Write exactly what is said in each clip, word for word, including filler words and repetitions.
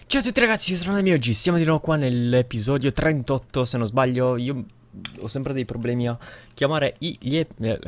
Ciao a tutti ragazzi, io sono Nami. Oggi siamo di nuovo qua nell'episodio trentotto, se non sbaglio. Io ho sempre dei problemi a chiamare i gli ep- eh,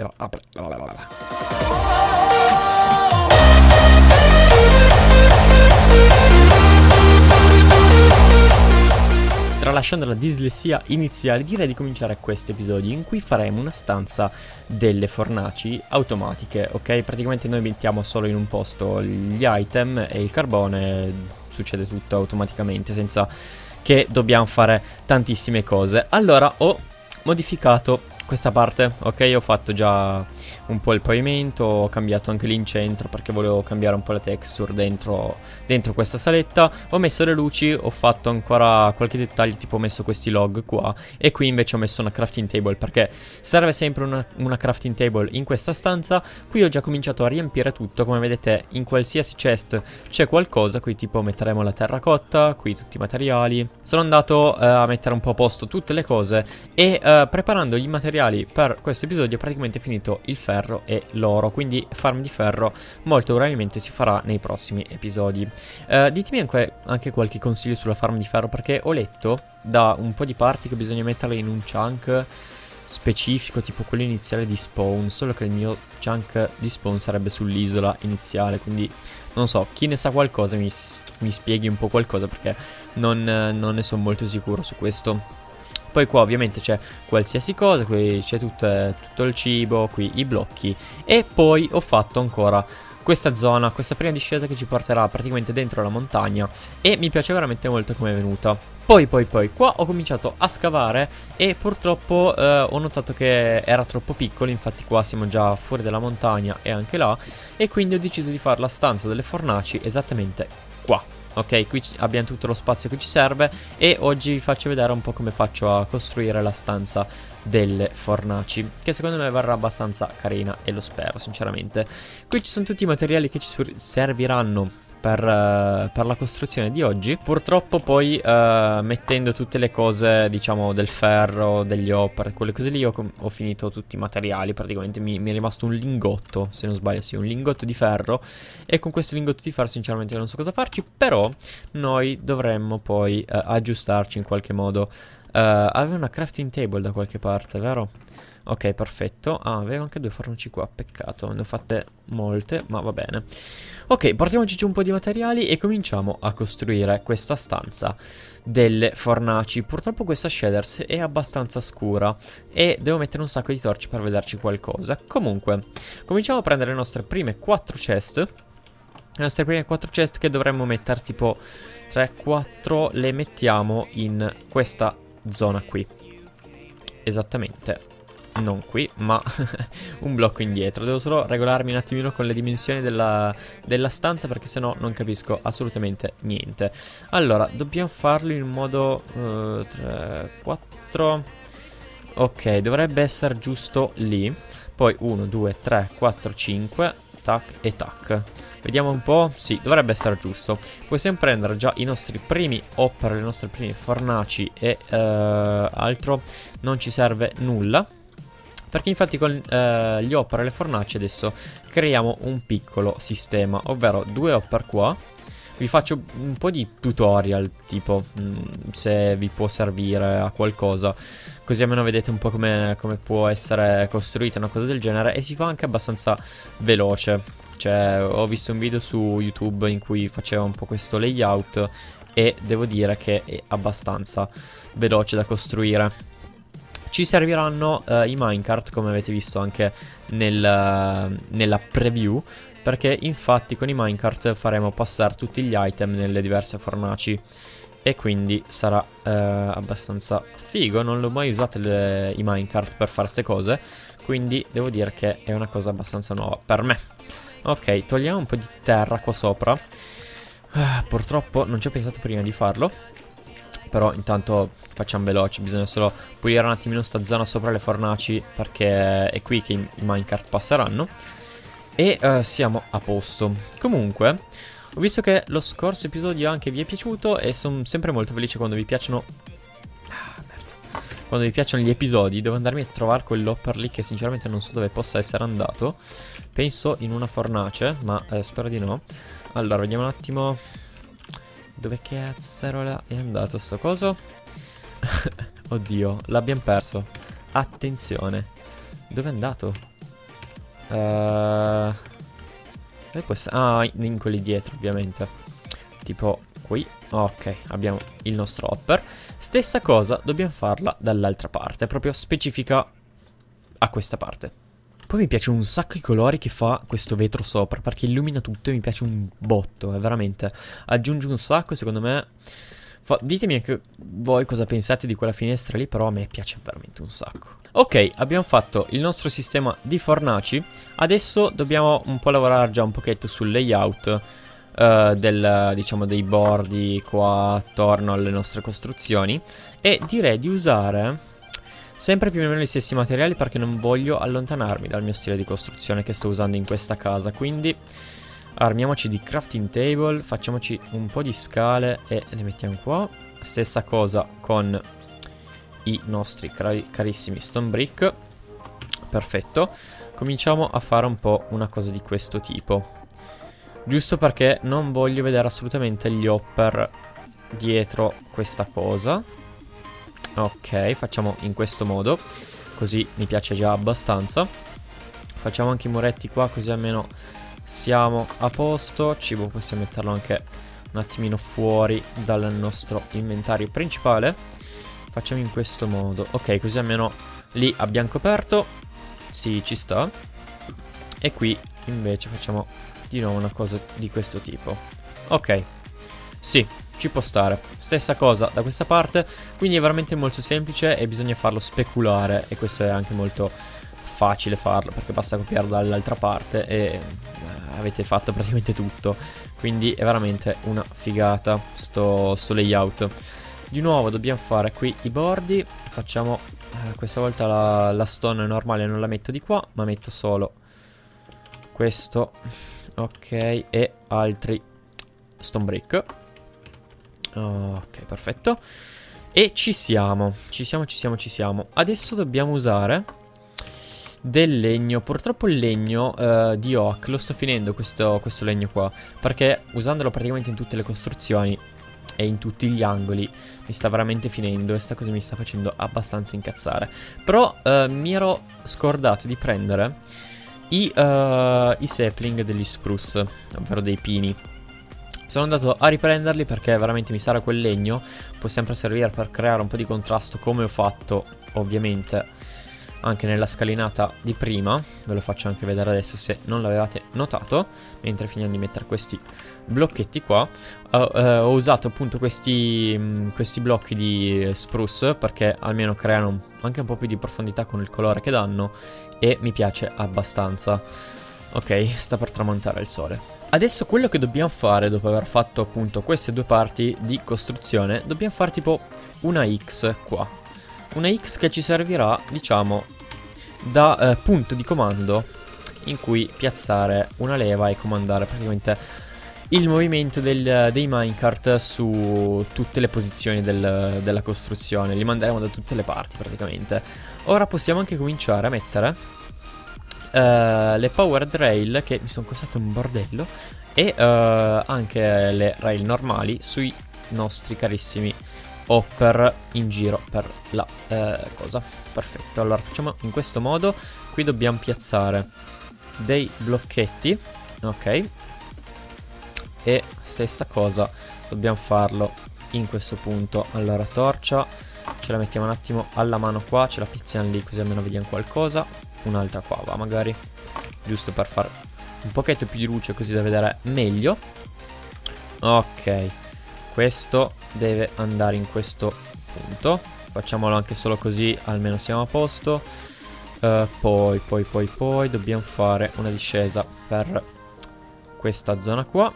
Tralasciando la dislessia iniziale, direi di cominciare questo episodio in cui faremo una stanza delle fornaci automatiche, ok? Praticamente noi mettiamo solo in un posto gli item e il carbone, succede tutto automaticamente senza che dobbiamo fare tantissime cose. Allora ho modificato questa parte, ok? Ho fatto già un po' il pavimento, ho cambiato anche l'incentro perché volevo cambiare un po' la texture dentro, dentro questa saletta. Ho messo le luci, ho fatto ancora qualche dettaglio, tipo ho messo questi log qua. E qui invece ho messo una crafting table perché serve sempre una, una crafting table in questa stanza. Qui ho già cominciato a riempire tutto, come vedete in qualsiasi chest c'è qualcosa. Qui tipo metteremo la terracotta, qui tutti i materiali. Sono andato eh, a mettere un po' a posto tutte le cose e eh, preparando gli materiali per questo episodio ho praticamente finito il ferro e l'oro, quindi farm di ferro molto probabilmente si farà nei prossimi episodi. Uh, ditemi anche, anche qualche consiglio sulla farm di ferro, perché ho letto da un po' di parti che bisogna metterle in un chunk specifico, tipo quello iniziale di spawn, solo che il mio chunk di spawn sarebbe sull'isola iniziale, quindi non so, chi ne sa qualcosa mi, mi spieghi un po' qualcosa, perché non, non ne sono molto sicuro su questo. Poi qua ovviamente c'è qualsiasi cosa, qui c'è tutto, tutto il cibo, qui i blocchi. E poi ho fatto ancora questa zona, questa prima discesa che ci porterà praticamente dentro la montagna. E mi piace veramente molto come è venuta. Poi poi poi qua ho cominciato a scavare e purtroppo eh, ho notato che era troppo piccolo. Infatti qua siamo già fuori dalla montagna e anche là. E quindi ho deciso di fare la stanza delle fornaci esattamente qua. Ok, qui abbiamo tutto lo spazio che ci serve e oggi vi faccio vedere un po' come faccio a costruire la stanza delle fornaci, che secondo me verrà abbastanza carina e lo spero sinceramente. Qui ci sono tutti i materiali che ci serviranno per, uh, per la costruzione di oggi. Purtroppo poi uh, mettendo tutte le cose, diciamo, del ferro, degli hopper, quelle cose lì, ho, ho finito tutti i materiali. Praticamente mi, mi è rimasto un lingotto, se non sbaglio, sì, un lingotto di ferro. E con questo lingotto di ferro sinceramente non so cosa farci, però noi dovremmo poi uh, aggiustarci in qualche modo. uh, Avevo una crafting table da qualche parte, vero? Ok, perfetto. Ah, avevo anche due fornaci qua, peccato, ne ho fatte molte, ma va bene. Ok, portiamoci giù un po' di materiali e cominciamo a costruire questa stanza delle fornaci. Purtroppo questa shaders è abbastanza scura e devo mettere un sacco di torce per vederci qualcosa. Comunque, cominciamo a prendere le nostre prime quattro chest. Le nostre prime quattro chest che dovremmo mettere tipo tre quattro, le mettiamo in questa zona qui. Esattamente. Non qui, ma un blocco indietro. Devo solo regolarmi un attimino con le dimensioni della, della stanza, perché sennò non capisco assolutamente niente. Allora, dobbiamo farlo in modo uh, tre, quattro. Ok, dovrebbe essere giusto lì. Poi uno, due, tre, quattro, cinque. Tac e tac. Vediamo un po'. Sì, dovrebbe essere giusto. Possiamo prendere già i nostri primi hopper, le nostre prime fornaci e uh, altro. Non ci serve nulla, perché infatti con eh, gli hopper e le fornaci adesso creiamo un piccolo sistema, ovvero due hopper qua. Vi faccio un po' di tutorial, tipo mh, se vi può servire a qualcosa, così almeno vedete un po' come, come può essere costruita una cosa del genere. E si fa anche abbastanza veloce. Cioè, ho visto un video su YouTube in cui faceva un po' questo layout e devo dire che è abbastanza veloce da costruire. Ci serviranno uh, i minecart, come avete visto anche nel, uh, nella preview, perché infatti con i minecart faremo passare tutti gli item nelle diverse fornaci e quindi sarà uh, abbastanza figo. Non l'ho mai usato le, i minecart per fare queste cose, quindi devo dire che è una cosa abbastanza nuova per me. Ok, togliamo un po' di terra qua sopra. uh, Purtroppo non ci ho pensato prima di farlo, però intanto facciamo veloci, bisogna solo pulire un attimino sta zona sopra le fornaci, perché è qui che i, i minecart passeranno. E uh, siamo a posto. Comunque, ho visto che lo scorso episodio anche vi è piaciuto e sono sempre molto felice quando vi piacciono... Ah, merda. Quando vi piacciono gli episodi. Devo andarmi a trovare quell'hopper lì che sinceramente non so dove possa essere andato. Penso in una fornace, ma eh, spero di no. Allora, vediamo un attimo... Dove cazzarola è andato sto coso? Oddio, l'abbiamo perso. Attenzione. Dove è andato? Uh, ah, in quelli dietro ovviamente. Tipo qui. Ok, abbiamo il nostro hopper. Stessa cosa, dobbiamo farla dall'altra parte. Proprio specifica a questa parte. Poi mi piace un sacco i colori che fa questo vetro sopra, perché illumina tutto e mi piace un botto, è veramente. Aggiunge un sacco, secondo me. Fa... Ditemi anche voi cosa pensate di quella finestra lì, però a me piace veramente un sacco. Ok, abbiamo fatto il nostro sistema di fornaci. Adesso dobbiamo un po' lavorare già un pochetto sul layout uh, del, diciamo, dei bordi qua attorno alle nostre costruzioni. E direi di usare sempre più o meno gli stessi materiali, perché non voglio allontanarmi dal mio stile di costruzione che sto usando in questa casa. Quindi armiamoci di crafting table, facciamoci un po' di scale e le mettiamo qua. Stessa cosa con i nostri car carissimi stone brick. Perfetto. Cominciamo a fare un po' una cosa di questo tipo, giusto perché non voglio vedere assolutamente gli hopper dietro questa cosa. Ok, facciamo in questo modo, così mi piace già abbastanza. Facciamo anche i muretti qua, così almeno siamo a posto. Cibo possiamo metterlo anche un attimino fuori dal nostro inventario principale. Facciamo in questo modo. Ok, così almeno lì abbiamo coperto. Sì, ci sta. E qui invece facciamo di nuovo una cosa di questo tipo. Ok, sì, ci può stare. Stessa cosa da questa parte. Quindi è veramente molto semplice e bisogna farlo speculare. E questo è anche molto facile farlo, perché basta copiarlo dall'altra parte e avete fatto praticamente tutto. Quindi è veramente una figata sto, sto layout. Di nuovo dobbiamo fare qui i bordi. Facciamo eh, questa volta la, la stone normale non la metto di qua, ma metto solo questo. Ok, e altri stone brick. Ok, perfetto. E ci siamo, ci siamo, ci siamo, ci siamo. Adesso dobbiamo usare del legno. Purtroppo il legno uh, di oak lo sto finendo, questo, questo legno qua, perché usandolo praticamente in tutte le costruzioni e in tutti gli angoli mi sta veramente finendo e sta cosa mi sta facendo abbastanza incazzare. Però uh, mi ero scordato di prendere i, uh, i sapling degli spruce, ovvero dei pini. Sono andato a riprenderli perché veramente mi sarà quel legno può sempre servire per creare un po' di contrasto, come ho fatto ovviamente anche nella scalinata di prima. Ve lo faccio anche vedere adesso se non l'avevate notato. Mentre finiamo di mettere questi blocchetti qua, uh, uh, ho usato appunto questi, mh, questi blocchi di spruce perché almeno creano anche un po' più di profondità con il colore che danno e mi piace abbastanza. Ok, sta per tramontare il sole. Adesso quello che dobbiamo fare dopo aver fatto appunto queste due parti di costruzione, dobbiamo fare tipo una X qua. Una X che ci servirà, diciamo, da eh, punto di comando in cui piazzare una leva e comandare praticamente il movimento del, dei minecart su tutte le posizioni del, della costruzione. Li manderemo da tutte le parti praticamente. Ora possiamo anche cominciare a mettere Uh, le powered rail, che mi sono costate un bordello, e uh, anche le rail normali sui nostri carissimi hopper in giro per la uh, cosa. Perfetto, allora facciamo in questo modo. Qui dobbiamo piazzare dei blocchetti. Ok, e stessa cosa dobbiamo farlo in questo punto. Allora torcia ce la mettiamo un attimo alla mano qua, ce la pizziamo lì così almeno vediamo qualcosa. Un'altra qua va magari, giusto per fare un pochetto più di luce così da vedere meglio. Ok, questo deve andare in questo punto. Facciamolo anche solo così almeno siamo a posto. uh, Poi, poi, poi, poi dobbiamo fare una discesa per questa zona qua.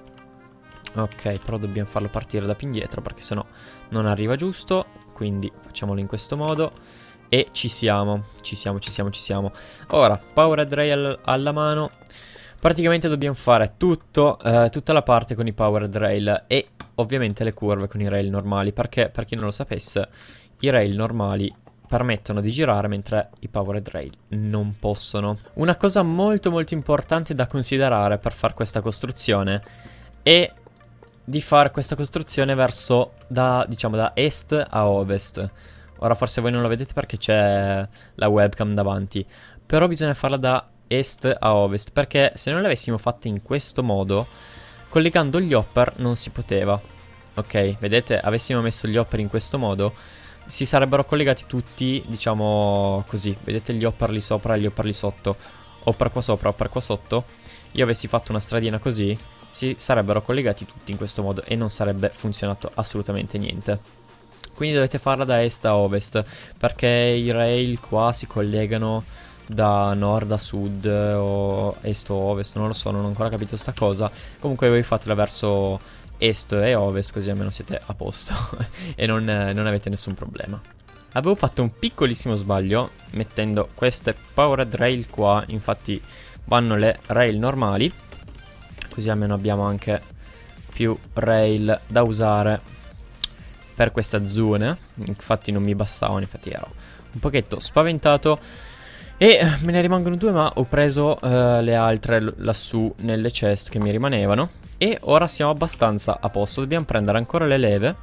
Ok, però dobbiamo farlo partire da più indietro perché sennò non arriva giusto. Quindi facciamolo in questo modo. E ci siamo, ci siamo, ci siamo, ci siamo. Ora, powered rail alla mano. Praticamente dobbiamo fare tutto, eh, tutta la parte con i powered rail e ovviamente le curve con i rail normali. Perché, per chi non lo sapesse, i rail normali permettono di girare mentre i powered rail non possono. Una cosa molto molto importante da considerare per fare questa costruzione è di fare questa costruzione verso da, diciamo, da est a ovest. Ora forse voi non lo vedete perché c'è la webcam davanti, però bisogna farla da est a ovest, perché se non l'avessimo fatta in questo modo, collegando gli hopper non si poteva. Ok, vedete, avessimo messo gli hopper in questo modo, si sarebbero collegati tutti, diciamo così. Vedete gli hopper lì sopra e gli hopper lì sotto, hopper qua sopra, hopper qua sotto. Io avessi fatto una stradina così, si sarebbero collegati tutti in questo modo e non sarebbe funzionato assolutamente niente. Quindi dovete farla da est a ovest, perché i rail qua si collegano da nord a sud o est o ovest, non lo so, non ho ancora capito sta cosa. Comunque voi fatela verso est e ovest, così almeno siete a posto e non, non avete nessun problema. Avevo fatto un piccolissimo sbaglio mettendo queste powered rail qua, infatti vanno le rail normali, così almeno abbiamo anche più rail da usare per questa zona. Infatti non mi bastavano, infatti ero un pochetto spaventato e me ne rimangono due, ma ho preso uh, le altre lassù nelle chest che mi rimanevano. E ora siamo abbastanza a posto. Dobbiamo prendere ancora le leve,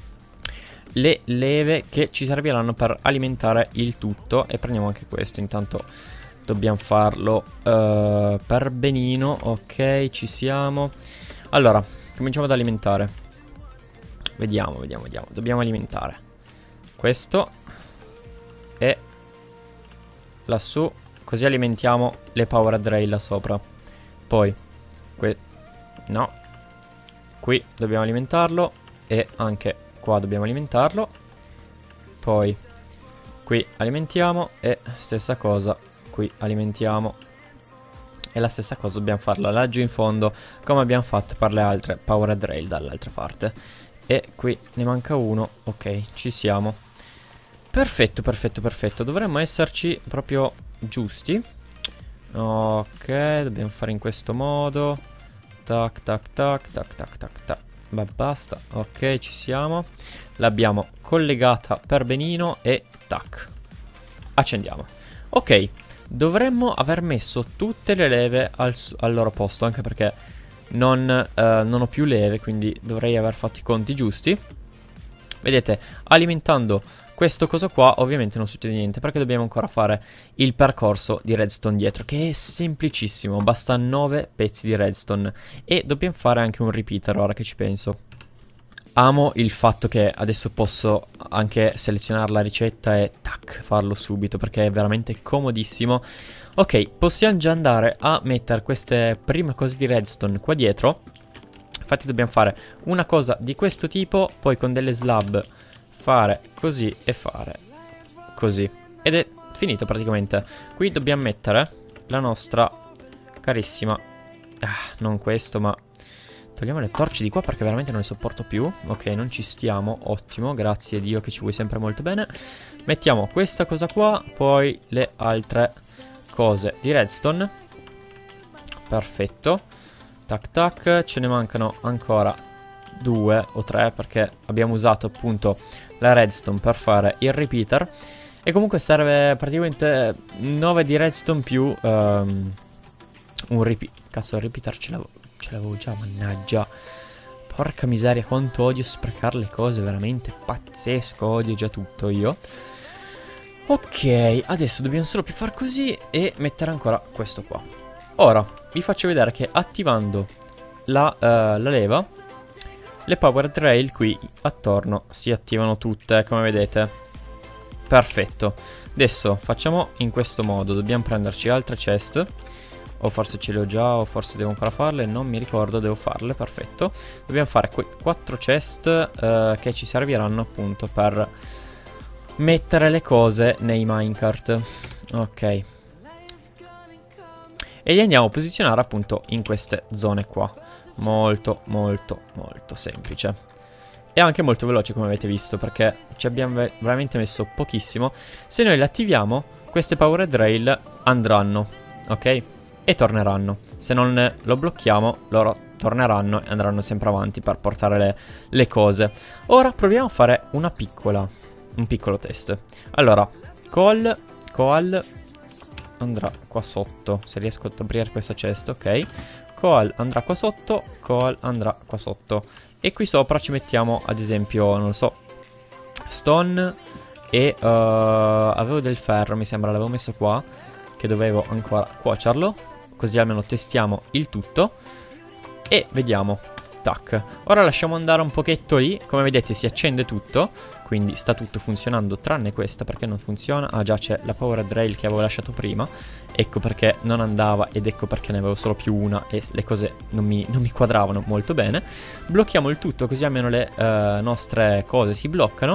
le leve che ci serviranno per alimentare il tutto. E prendiamo anche questo, intanto dobbiamo farlo uh, per benino. Ok, ci siamo. Allora, cominciamo ad alimentare. Vediamo, vediamo, vediamo. Dobbiamo alimentare questo e lassù, così alimentiamo le powered rail là sopra. Poi que no, qui dobbiamo alimentarlo e anche qua dobbiamo alimentarlo. Poi qui alimentiamo e stessa cosa qui alimentiamo. E la stessa cosa dobbiamo farla laggiù in fondo, come abbiamo fatto per le altre powered rail dall'altra parte. E qui ne manca uno. Ok, ci siamo. Perfetto, perfetto, perfetto. Dovremmo esserci proprio giusti. Ok, dobbiamo fare in questo modo. Tac, tac, tac, tac, tac, tac, tac. Ma basta. Ok, ci siamo. L'abbiamo collegata per benino e tac. Accendiamo. Ok, dovremmo aver messo tutte le leve al, al loro posto, anche perché non, eh, non ho più leve, quindi dovrei aver fatto i conti giusti. Vedete, alimentando questo coso qua ovviamente non succede niente, perché dobbiamo ancora fare il percorso di redstone dietro, che è semplicissimo, basta nove pezzi di redstone. E dobbiamo fare anche un repeater, ora che ci penso. Amo il fatto che adesso posso anche selezionare la ricetta e tac, farlo subito, perché è veramente comodissimo. Ok, possiamo già andare a mettere queste prime cose di redstone qua dietro. Infatti dobbiamo fare una cosa di questo tipo, poi con delle slab fare così e fare così. Ed è finito praticamente. Qui dobbiamo mettere la nostra carissima... Ah, non questo, ma... Togliamo le torce di qua perché veramente non le sopporto più. Ok, non ci stiamo, ottimo, grazie Dio che ci vuoi sempre molto bene. Mettiamo questa cosa qua, poi le altre cose di redstone. Perfetto. Tac tac, ce ne mancano ancora due o tre perché abbiamo usato appunto la redstone per fare il repeater. E comunque serve praticamente nove di redstone più um, un repeater. Cazzo, il repeater ce l'avevo ce l'avevo già, mannaggia. Porca miseria, quanto odio sprecare le cose, veramente pazzesco, odio già tutto io. Ok, adesso dobbiamo solo più far così e mettere ancora questo qua. Ora, vi faccio vedere che attivando la, uh, la leva, le powered rail qui attorno si attivano tutte, come vedete. Perfetto. Adesso facciamo in questo modo, dobbiamo prenderci altre chest. O forse ce le ho già, o forse devo ancora farle, non mi ricordo, devo farle, perfetto. Dobbiamo fare quattro chest uh, che ci serviranno appunto per mettere le cose nei minecart. Ok. E li andiamo a posizionare appunto in queste zone qua. Molto, molto, molto semplice. E anche molto veloce, come avete visto, perché ci abbiamo veramente messo pochissimo. Se noi le attiviamo, queste powered rail andranno, ok? E torneranno. Se non lo blocchiamo, loro torneranno e andranno sempre avanti per portare le, le cose. Ora proviamo a fare una piccola un piccolo test. Allora, coal coal andrà qua sotto, se riesco ad aprire questa cesta, ok. Coal andrà qua sotto, Coal andrà qua sotto. E qui sopra ci mettiamo ad esempio, non lo so, Stone e uh, avevo del ferro, mi sembra, l'avevo messo qua, che dovevo ancora cuocerlo, così almeno testiamo il tutto e vediamo. Tac. Ora lasciamo andare un pochetto lì, come vedete si accende tutto, quindi sta tutto funzionando tranne questa perché non funziona. Ah già, c'è la powered rail che avevo lasciato prima, ecco perché non andava ed ecco perché ne avevo solo più una e le cose non mi, non mi quadravano molto bene. Blocchiamo il tutto così almeno le uh, nostre cose si bloccano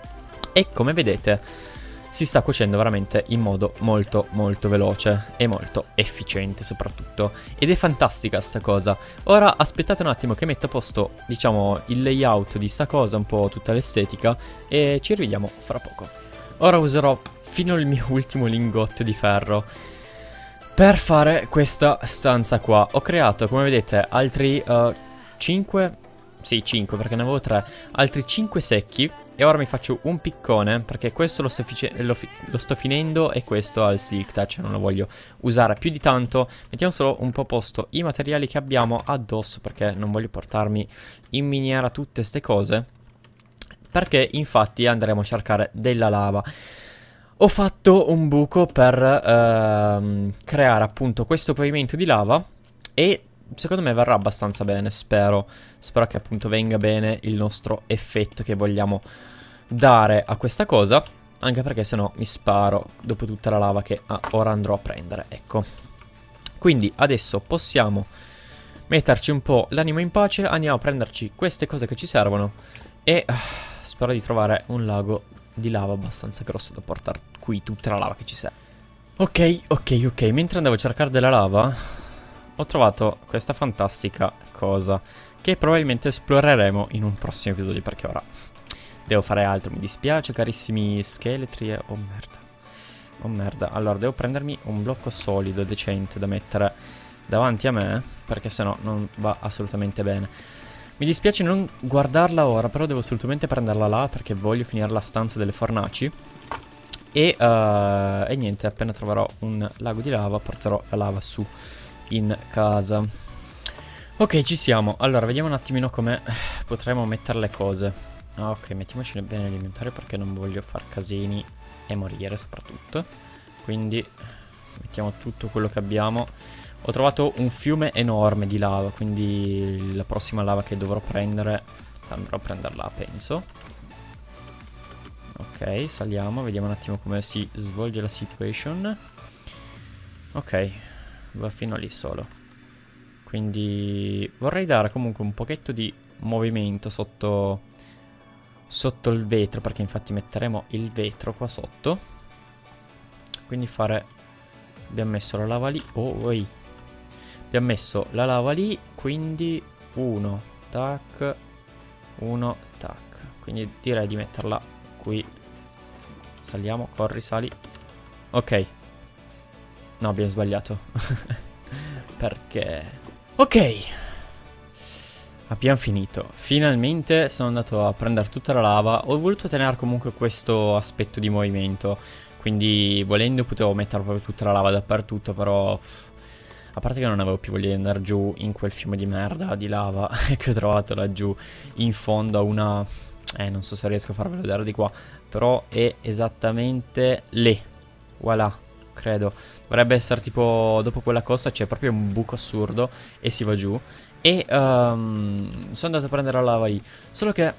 e come vedete si sta cuocendo veramente in modo molto molto veloce e molto efficiente soprattutto. Ed è fantastica sta cosa. Ora aspettate un attimo che metto a posto, diciamo, il layout di sta cosa, un po' tutta l'estetica, e ci rivediamo fra poco. Ora userò fino al mio ultimo lingotto di ferro per fare questa stanza qua. Ho creato, come vedete, altri uh, cinque... Sì, cinque perché ne avevo tre. Altri cinque secchi. E ora mi faccio un piccone perché questo lo sto, lo, lo sto finendo e questo ha il silk touch, non lo voglio usare più di tanto. Mettiamo solo un po' a posto i materiali che abbiamo addosso perché non voglio portarmi in miniera tutte ste cose, perché infatti andremo a cercare della lava. Ho fatto un buco per ehm, creare appunto questo pavimento di lava e secondo me verrà abbastanza bene, spero. Spero che appunto venga bene il nostro effetto che vogliamo dare a questa cosa. Anche perché sennò mi sparo dopo tutta la lava che ah, ora andrò a prendere, ecco. Quindi adesso possiamo metterci un po' l'animo in pace. Andiamo a prenderci queste cose che ci servono e uh, spero di trovare un lago di lava abbastanza grosso da portare qui tutta la lava che ci serve. Ok, ok, ok. Mentre andavo a cercare della lava ho trovato questa fantastica cosa che probabilmente esploreremo in un prossimo episodio perché ora devo fare altro. Mi dispiace carissimi scheletri e... oh merda. Oh merda. Allora devo prendermi un blocco solido decente da mettere davanti a me perché sennò non va assolutamente bene. Mi dispiace non guardarla ora, però devo assolutamente prenderla là perché voglio finire la stanza delle fornaci. E, uh, e niente, appena troverò un lago di lava porterò la lava su in casa. Ok, ci siamo. Allora vediamo un attimino come potremo mettere le cose. Ah, ok, mettiamoci bene l'inventario perché non voglio far casini e morire soprattutto. Quindi mettiamo tutto quello che abbiamo. Ho trovato un fiume enorme di lava, quindi la prossima lava che dovrò prendere andrò a prenderla, penso. Ok, saliamo, vediamo un attimo come si svolge la situation. Ok, va fino lì solo. Quindi vorrei dare comunque un pochetto di movimento sotto, sotto il vetro, perché infatti metteremo il vetro qua sotto. Quindi fare... abbiamo messo la lava lì. Oh, oi. Abbiamo messo la lava lì, quindi uno, tac, uno, tac. Quindi direi di metterla qui. Saliamo, corri, sali. Ok. No, abbiamo sbagliato. Perché... ok. Abbiamo finito. Finalmente sono andato a prendere tutta la lava. Ho voluto tenere comunque questo aspetto di movimento. Quindi volendo potevo mettere proprio tutta la lava dappertutto, però... a parte che non avevo più voglia di andare giù in quel fiume di merda, di lava che ho trovato laggiù in fondo a una... eh, non so se riesco a farvelo vedere di qua, però è esattamente lì. Voilà, credo. Dovrebbe essere tipo dopo quella costa c'è proprio un buco assurdo e si va giù. E um, sono andato a prendere la lava lì. Solo che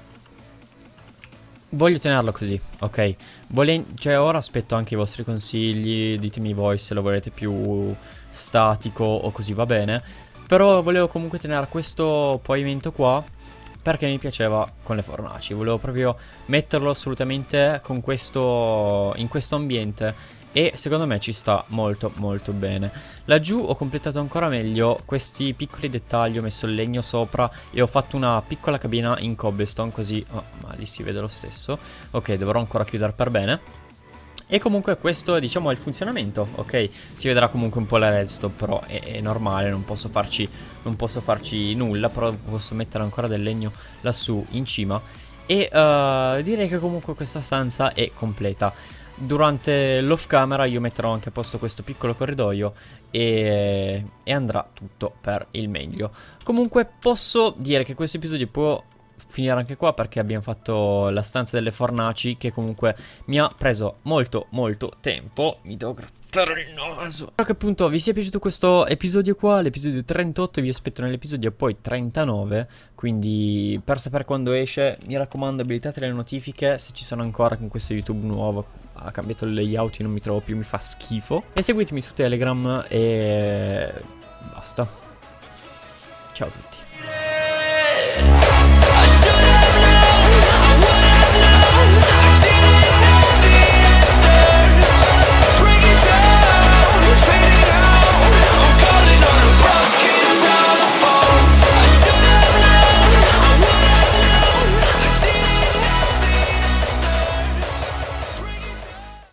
voglio tenerlo così, ok? Vole cioè ora aspetto anche i vostri consigli. Ditemi voi se lo volete più statico o così, va bene. Però volevo comunque tenere questo pavimento qua perché mi piaceva con le fornaci. Volevo proprio metterlo assolutamente con questo, in questo ambiente. E secondo me ci sta molto molto bene. Laggiù ho completato ancora meglio questi piccoli dettagli. Ho messo il legno sopra e ho fatto una piccola cabina in cobblestone, così... oh, ma lì si vede lo stesso. Ok, dovrò ancora chiudere per bene. E comunque questo è, diciamo, il funzionamento, ok? Si vedrà comunque un po' la redstone, però è, è normale, non posso farci non posso farci nulla, però posso mettere ancora del legno lassù in cima. E uh, direi che comunque questa stanza è completa. durante l'off camera io metterò anche a posto questo piccolo corridoio e, e andrà tutto per il meglio. Comunque posso dire che questo episodio può finire anche qua, perché abbiamo fatto la stanza delle fornaci, che comunque mi ha preso molto molto tempo. Mi devo grattare il naso. Spero che appunto vi sia piaciuto questo episodio qua, l'episodio trentotto. Vi aspetto nell'episodio poi trentanove, quindi per sapere quando esce mi raccomando abilitate le notifiche se ci sono ancora, con questo YouTube nuovo ha cambiato il layout, io non mi trovo più, mi fa schifo. E seguitemi su Telegram e basta. Ciao a tutti.